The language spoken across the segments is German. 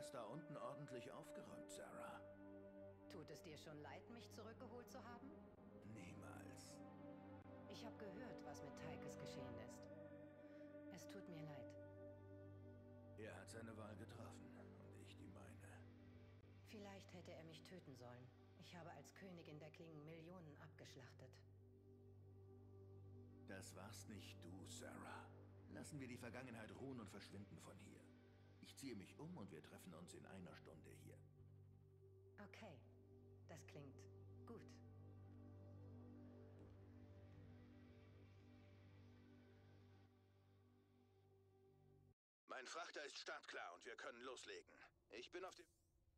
hast da unten ordentlich aufgeräumt, Sarah. Tut es dir schon leid, mich zurückgeholt zu haben? Niemals. Ich habe gehört, was mit Tykes geschehen ist. Es tut mir leid. Er hat seine Wahl getroffen und ich die meine. Vielleicht hätte er mich töten sollen. Ich habe als Königin der Klingen Millionen abgeschlachtet. Das warst nicht du, Sarah. Lassen wir die Vergangenheit ruhen und verschwinden von hier. Ich ziehe mich um und wir treffen uns in einer Stunde hier. Okay, das klingt gut. Mein Frachter ist startklar und wir können loslegen. Ich bin auf dem...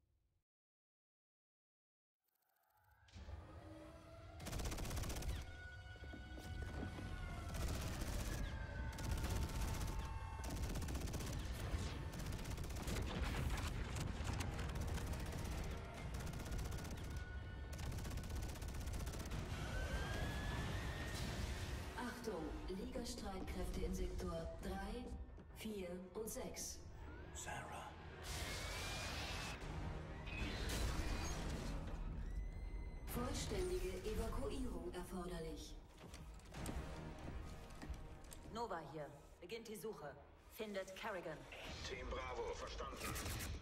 Achtung, Liga-Streitkräfte in Sektor 3, 4 und 6. Sarah. Vollständige Evakuierung erforderlich. Nova hier. Beginnt die Suche. Findet Kerrigan. Team Bravo, verstanden.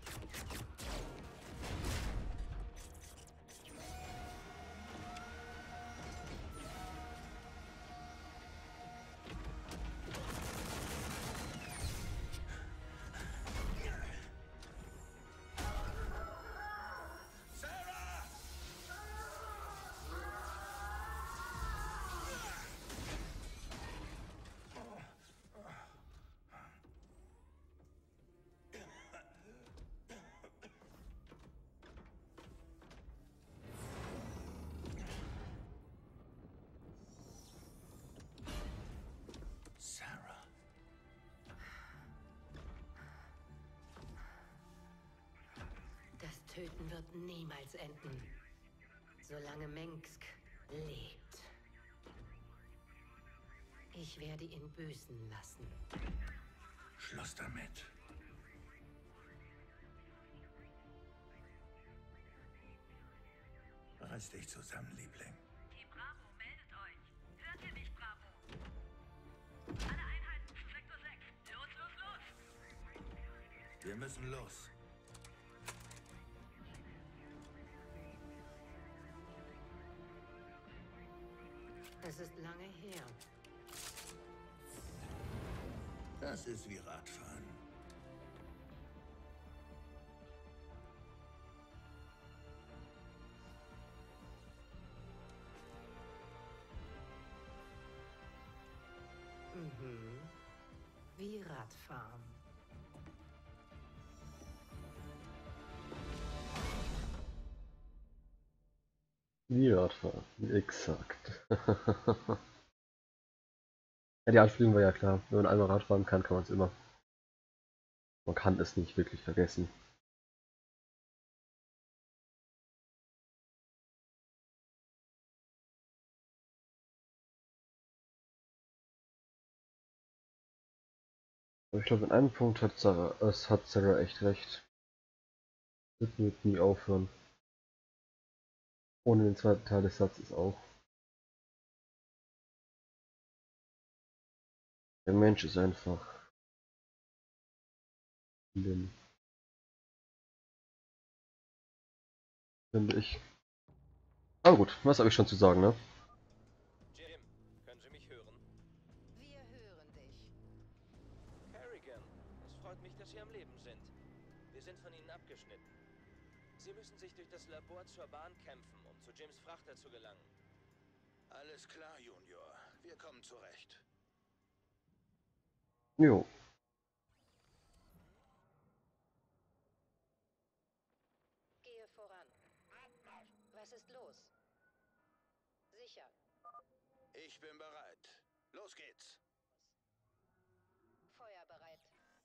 Sarah. Das Töten wird niemals enden. Solange Mengsk lebt. Ich werde ihn büßen lassen. Schluss damit. Reiß dich zusammen, Liebling. Team Bravo, meldet euch. Hört ihr mich, Bravo? Alle Einheiten zu Sektor 6. Los, los, los! Wir müssen los. Es ist lange her. Das ist wie Radfahren. Wie Radfahren. Wie Radfahren, exakt. Ja, die Anspielung war ja klar. Wenn man einmal Radfahren kann, kann man es immer. Man kann es nicht wirklich vergessen. Aber ich glaube, in einem Punkt hat Sarah echt recht. Das wird nie aufhören. Ohne den zweiten Teil des Satzes auch. Der Mensch ist einfach blind, finde ich. Aber gut, was habe ich schon zu sagen, ne? Jim, können Sie mich hören? Wir hören dich. Kerrigan, es freut mich, dass Sie am Leben sind. Wir sind von Ihnen abgeschnitten. Sie müssen sich durch das Labor zur Bahn kämpfen, um zu Jims Frachter zu gelangen. Alles klar, Junior. Wir kommen zurecht. Jo. Gehe voran. Was ist los? Sicher. Ich bin bereit. Los geht's. Feuerbereit.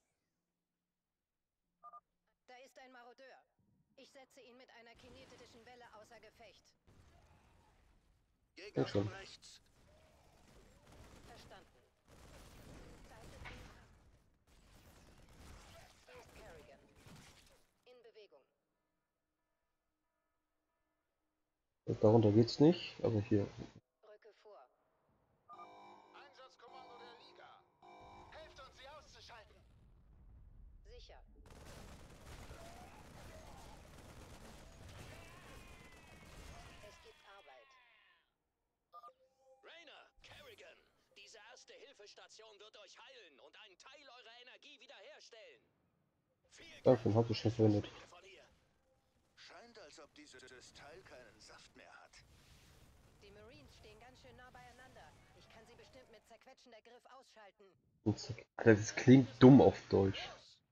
Da ist ein Marodeur. Ich setze ihn mit einer kinetischen Welle außer Gefecht. Gegner von rechts. Verstanden. Hier ist Kerrigan. In Darunter geht's nicht, aber hier. Rücke vor. Einsatzkommando der Liga. Helft uns, sie auszuschalten. Sicher. Es gibt Arbeit. Rainer, Kerrigan, diese Erste-Hilfe-Station wird euch heilen und einen Teil eurer Energie wiederherstellen. Dafür habt ihr schon verwendet. Von hier. Scheint, als ob dieses Teil keinen Saft mehr hat. Die Marines stehen ganz schön nah beieinander. Ich kann sie bestimmt mit zerquetschender Griff ausschalten. Alter, das klingt dumm auf Deutsch.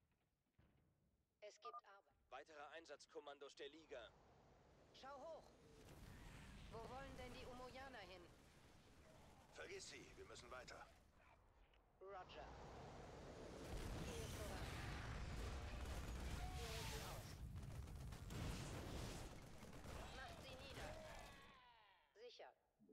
Es gibt Arbeit. Weitere Einsatzkommandos der Liga. Schau hoch. Wo wollen denn die Umoyaner hin? Vergiss sie, wir müssen weiter. Roger. Gehe voran. Wir rücken aus. Macht sie nieder. Sicher.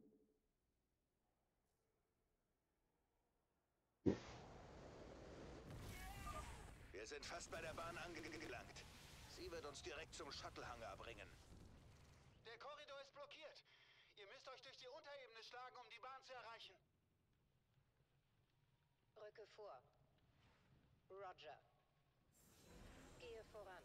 Wir sind fast bei der Bahn angelangt. Sie wird uns direkt zum Shuttle-Hangar bringen. Der Korridor ist blockiert. Ihr müsst euch durch die Unterebene schlagen, um die Bahn zu erreichen. Rücke vor. Roger. Gehe voran.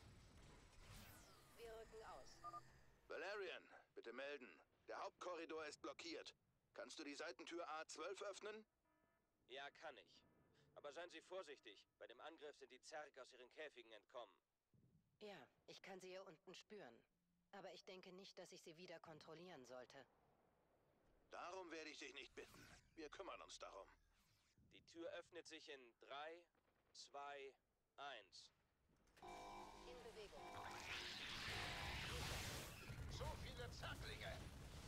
Wir rücken aus. Valerian, bitte melden. Der Hauptkorridor ist blockiert. Kannst du die Seitentür A12 öffnen? Ja, kann ich. Aber seien Sie vorsichtig. Bei dem Angriff sind die Zerg aus ihren Käfigen entkommen. Ja, ich kann sie hier unten spüren. Aber ich denke nicht, dass ich sie wieder kontrollieren sollte. Darum werde ich dich nicht bitten. Wir kümmern uns darum. Die Tür öffnet sich in 3, 2, 1. In Bewegung. So viele Zacklinge.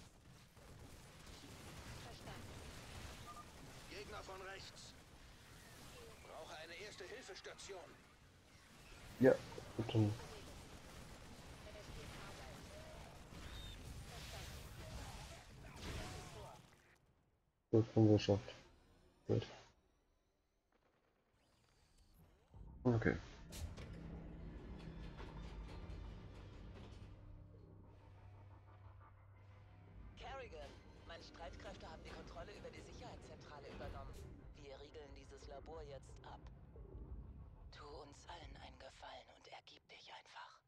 Verstanden. Gegner von rechts. Brauche eine Erste-Hilfe-Station. Ja, und dann Es gibt Arbeit. Verstanden. Rücke vor. gut, haben wir geschafft. Gut. Okay. Kerrigan, meine Streitkräfte haben die Kontrolle über die Sicherheitszentrale übernommen. Wir riegeln dieses Labor jetzt ab. Tu uns allen einen Gefallen und ergib dich einfach.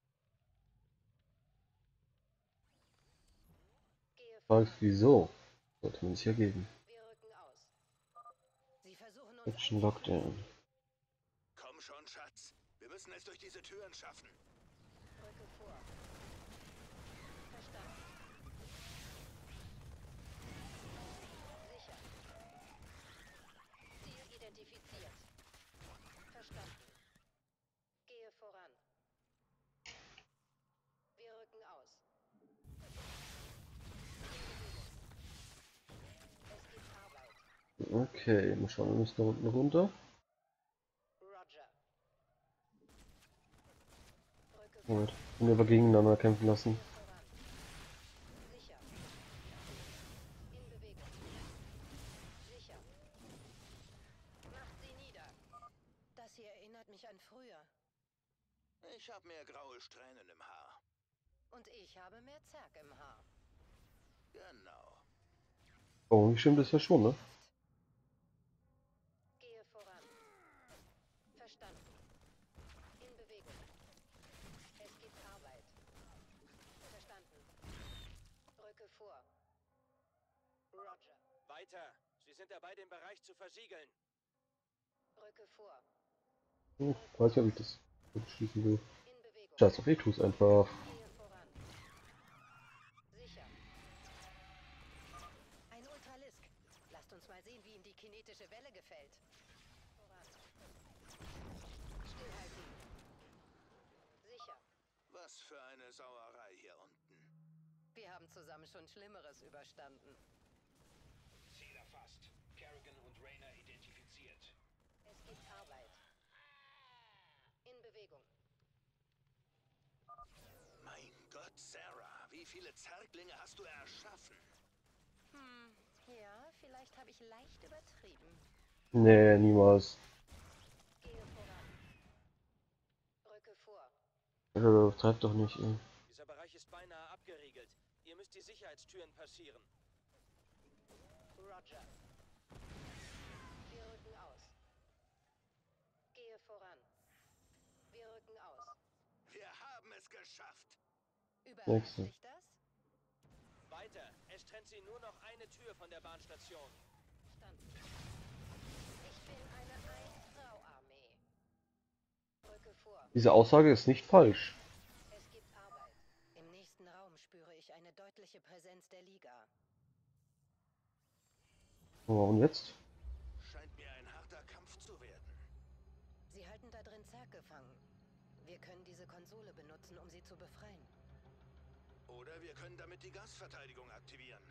Gehe vor. Fragst wieso? Sollte man sich ergeben. Wir rücken aus. Sie versuchen uns Action Lockdown. Komm schon, Schatz. Wir müssen es durch diese Türen schaffen. Rücke vor. Verstanden. Sicher. Ziel identifiziert. Verstanden. Gehe voran. Wir rücken aus. Es gibt Arbeit. Okay, mal schauen, wir müssen da unten runter. Roger. Rücke Gut. Und wir aber gegeneinander kämpfen lassen. voran. Sicher. In Bewegung. Sicher. Macht sie nieder. Das hier erinnert mich an früher. Ich habe mehr graue Strähnen im Haar. Und ich habe mehr Zerg im Haar. Genau. Oh, stimmt das ja schon, ne? Gehe voran. Verstanden. In Bewegung. Es gibt Arbeit. Verstanden. Rücke vor. Roger. Weiter! Sie sind dabei, den Bereich zu versiegeln. Rücke vor. Weiß nicht, ob ich das gut schließen will. In Bewegung. Scheiß auf, ich tu's einfach. Gehe voran. Sicher. Ein Ultralisk. Lasst uns mal sehen, wie ihm die kinetische Welle gefällt. Voran. Stillhalten. Sicher. Was für eine Sauerei hier unten. Wir haben zusammen schon Schlimmeres überstanden. Ziel erfasst. Kerrigan und Rainer identifiziert. Es gibt Arbeit. In Bewegung. Mein Gott, Sarah, wie viele Zerglinge hast du erschaffen? Ja, vielleicht habe ich leicht übertrieben. Nee, niemals. Gehe voran. Rücke vor. Treibt doch nicht, ey. Dieser Bereich ist beinahe abgeriegelt. Sicherheitstüren passieren. Roger. Wir rücken aus. Gehe voran. Wir rücken aus. Wir haben es geschafft. Überrascht dich das? Weiter. Es trennt sie nur noch eine Tür von der Bahnstation. Verstanden. Ich bin eine Ein-Frau-Armee. Rücke vor. Diese Aussage ist nicht falsch. Es gibt Arbeit. Im nächsten Raum spüre ich eine deutliche Präsenz der Liga. Und jetzt? Scheint mir ein harter Kampf zu werden. Sie halten da drin Zerg gefangen. Wir können diese Konsole benutzen, um sie zu befreien. Oder wir können damit die Gasverteidigung aktivieren.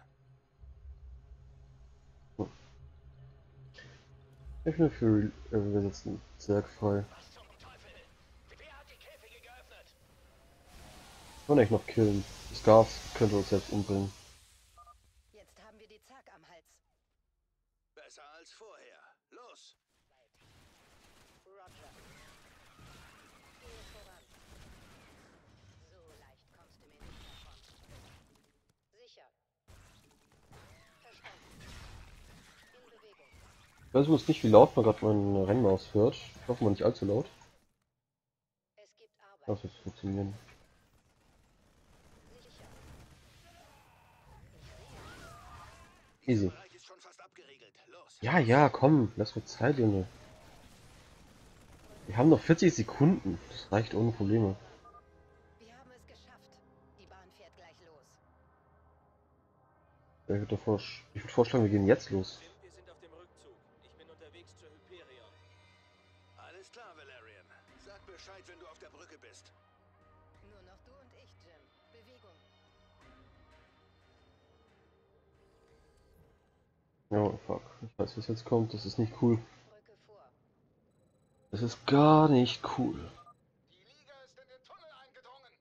Ich bin für wir setzen Zerg frei. Was zum Teufel? Wer hat die Käfige geöffnet? Kann ich noch killen. Das Gas könnte uns jetzt umbringen. Jetzt haben wir die Zerg am Hals. Besser als vorher. Los! Roger. Gehe voran. So leicht kommst du mir nicht davon. Sicher. Verstanden. In Bewegung. Ich weiß übrigens nicht, wie laut man gerade mein Rennmaus hört. Ich hoffe mal nicht allzu laut. Es gibt Arbeit. Das wird funktionieren. Sicher. Easy. Der Bereich ist schon fast abgeriegelt. Los! Ja, ja, komm, lass mir Zeit, Junge. Wir haben noch 40 Sekunden. Das reicht ohne Probleme. Wir haben es geschafft. Die Bahn fährt gleich los. Ich würde vorschlagen, wir gehen jetzt los. Jim, wir sind auf dem Rückzug. Ich bin unterwegs zur Hyperion. Alles klar, Valerian. Sag Bescheid, wenn du auf der Brücke bist. Nur noch du und ich, Jim. Bewegung. Ja, fuck. Ich weiß, was jetzt kommt. Das ist nicht cool. Brücke vor. Das ist gar nicht cool. Die Liga ist in den Tunnel eingedrungen.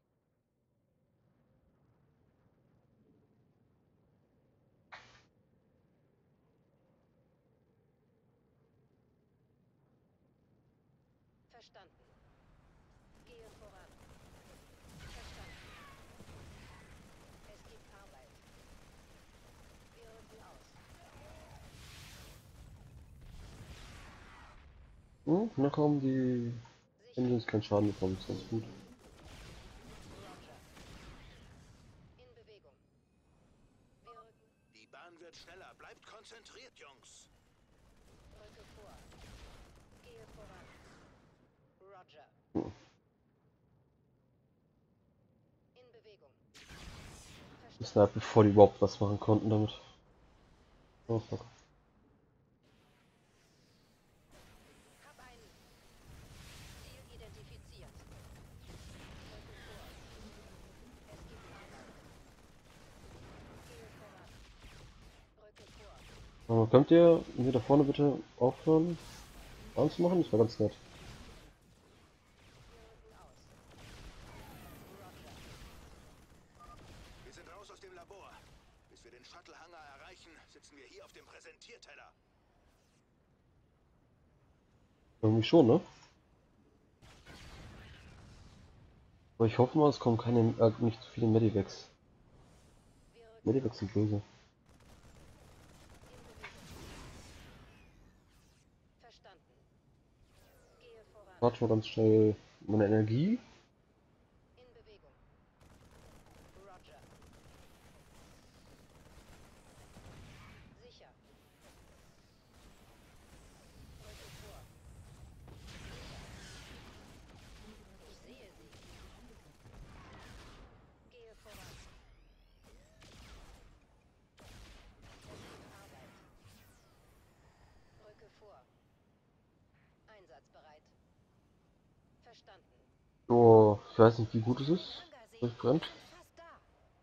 Verstanden. Gehe voran. Verstanden. Es gibt Arbeit. Wir rücken aus. Noch haben die Engines keinen Schaden bekommen. Das ist ganz gut. Roger. In Bewegung. Wir rücken. Die Bahn wird schneller. Bleibt konzentriert, Jungs. Rücke vor. Gehe voran. Roger. In Bewegung. Das war bevor die überhaupt was machen konnten damit. Oh fuck. Hab ein Ziel identifiziert. Rücke vor. Es gibt Arbeit. Gehe voran. Rücke vor. Aber könnt ihr hier da vorne bitte aufhören anzumachen? Das war ganz nett. Wir rücken aus. Roger. Wir sind raus aus dem Labor. Bis wir den Shuttle-Hangar erreichen, sitzen wir hier auf dem Präsentierteller. Irgendwie schon, ne? Aber ich hoffe mal, es kommen keine, nicht zu viele Medivacs. Wir rücken Medivacs sind böse. in Bewegung. Verstanden. Gehe voran. Warte mal ganz schnell meine Energie. In Bewegung. Roger. Sicher. Rücke vor. Sicher. Ich sehe sie. Gehe voran. Es gibt Arbeit. Rücke vor. Einsatzbereit. Verstanden. Oh, ich weiß nicht, wie gut es ist. Das brennt. Fast da.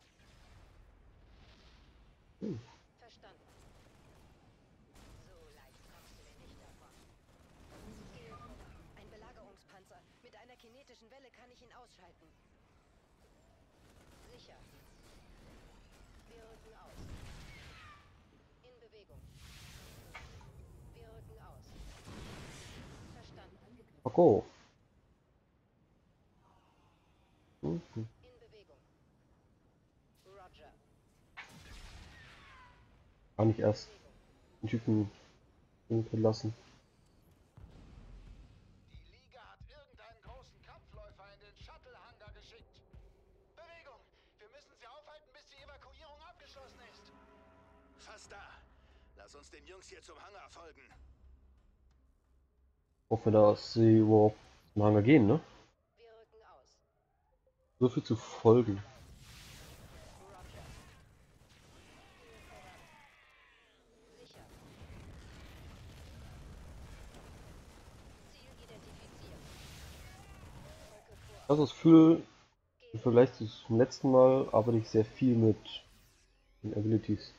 Verstanden. So leicht kommst du mir nicht davon. Gehe voran. Ein Belagerungspanzer. Mit einer kinetischen Welle kann ich ihn ausschalten. Sicher. Wir rücken aus. In Bewegung. Wir rücken aus. Verstanden. Okay. In Bewegung. Roger. Kann ich erst den Typen lassen. Die Liga hat irgendeinen großen Kampfläufer in den Shuttle-Hangar geschickt. Bewegung! Wir müssen sie aufhalten, bis die Evakuierung abgeschlossen ist. Fast da. Lass uns den Jungs hier zum Hangar folgen. Hoffe, dass sie überhaupt zum Hangar gehen, ne? Wir rücken aus. So viel zu folgen. Roger. Sicher. Ziel identifiziert. Rücke vor. Also das Gefühl, im Vergleich zum letzten Mal arbeite ich sehr viel mit den Abilities.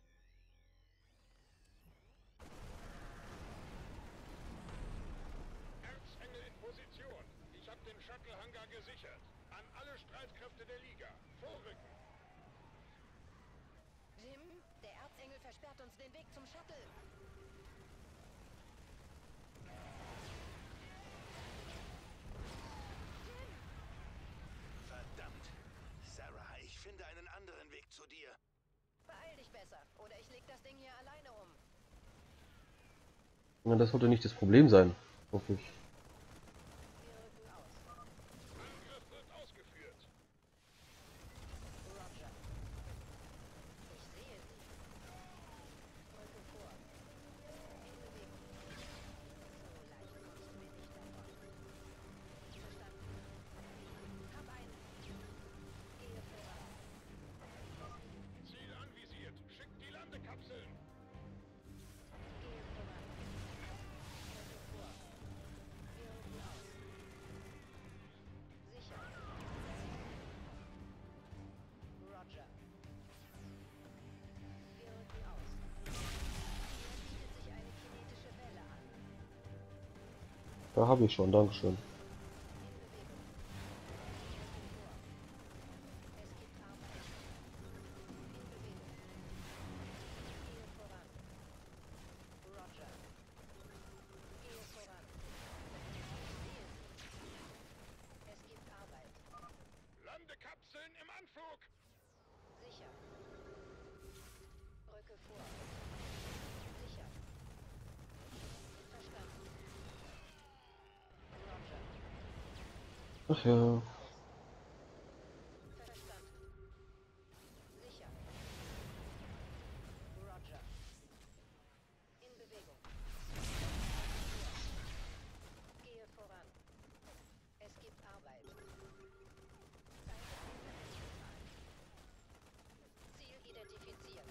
Erzengel in Position. Ich habe den Shuttle-Hangar gesichert. An alle Streitkräfte der Liga. Vorrücken. Jim, der Erzengel versperrt uns den Weg zum Shuttle. Verdammt. Sarah, ich finde einen anderen Weg zu dir. Beeil dich besser, oder ich leg das Ding hier alleine um. Ja, das sollte nicht das Problem sein, hoffe ich. Wir rücken aus. Angriff wird ausgeführt. Roger. Ich sehe sie. Rücke vor. In Bewegung. So leicht kommst du mir nicht davon. Verstanden. Hab einen. Gehe voran. Ziel anvisiert. Schickt die Landekapseln. Gehe voran. Rücke vor. Wir rücken aus. Sicher. Roger. Wir rücken aus. Hier bietet sich eine kinetische Welle an. Da habe ich schon, Dankeschön. In Bewegung. Vor. Es gibt Arbeit. In Bewegung. Gehe voran. Roger. Gehe voran. Ich sehe sie. Es gibt Arbeit. Landekapseln im Anflug. Sicher. Rücke vor. Sicher. Verstanden. Roger. Ach ja. Verstanden. Sicher. Roger. In Bewegung. Gehe voran. Es gibt Arbeit. Ziel identifiziert.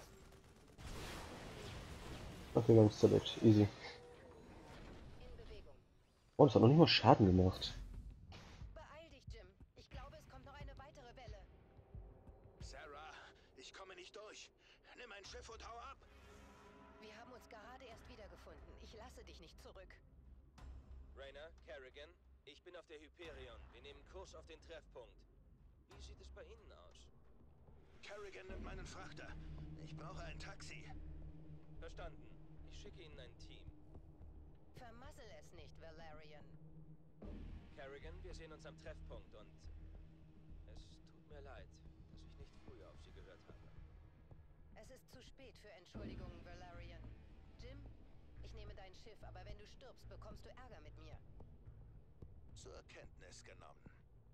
Ach, wir haben Select. Easy. In Bewegung. Oh, das hat noch nicht mal Schaden gemacht. Beeil dich, Jim. Ich glaube, es kommt noch eine weitere Welle. Sarah, ich komme nicht durch. Nimm ein Schiff und hau ab. Wir haben uns gerade erst wiedergefunden. Ich lasse dich nicht zurück. Rainer, Kerrigan, ich bin auf der Hyperion. Wir nehmen Kurs auf den Treffpunkt. Wie sieht es bei Ihnen aus? Kerrigan nimmt meinen Frachter. Ich brauche ein Taxi. Verstanden. Ich schicke Ihnen ein Team. Vermassel es nicht, Valerian. Kerrigan, wir sehen uns am Treffpunkt und es tut mir leid, dass ich nicht früher auf Sie gehört habe. Es ist zu spät für Entschuldigungen, Valerian. Jim, ich nehme dein Schiff, aber wenn du stirbst, bekommst du Ärger mit mir. Zur Kenntnis genommen.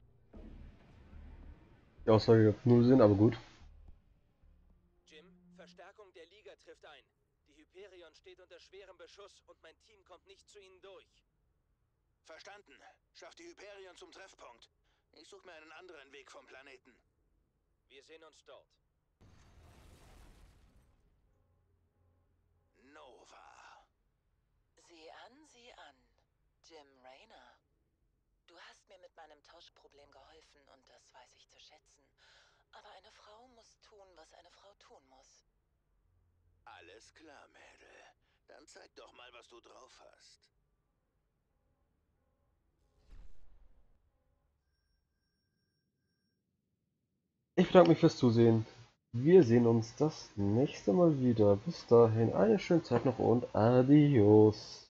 Die Aussage hat null Sinn, aber gut. Jim, Verstärkung der Liga trifft ein. Die Hyperion steht unter schwerem Beschuss und mein Team kommt nicht zu Ihnen durch. Verstanden. Schaff die Hyperion zum Treffpunkt. Ich suche mir einen anderen Weg vom Planeten. Wir sehen uns dort. Nova. Sieh an, Jim Raynor. Du hast mir mit meinem Tauschproblem geholfen und das weiß ich zu schätzen. Aber eine Frau muss tun, was eine Frau tun muss. Alles klar, Mädel. Dann zeig doch mal, was du drauf hast. Ich bedanke mich fürs Zusehen. Wir sehen uns das nächste Mal wieder. Bis dahin eine schöne Zeit noch und adios.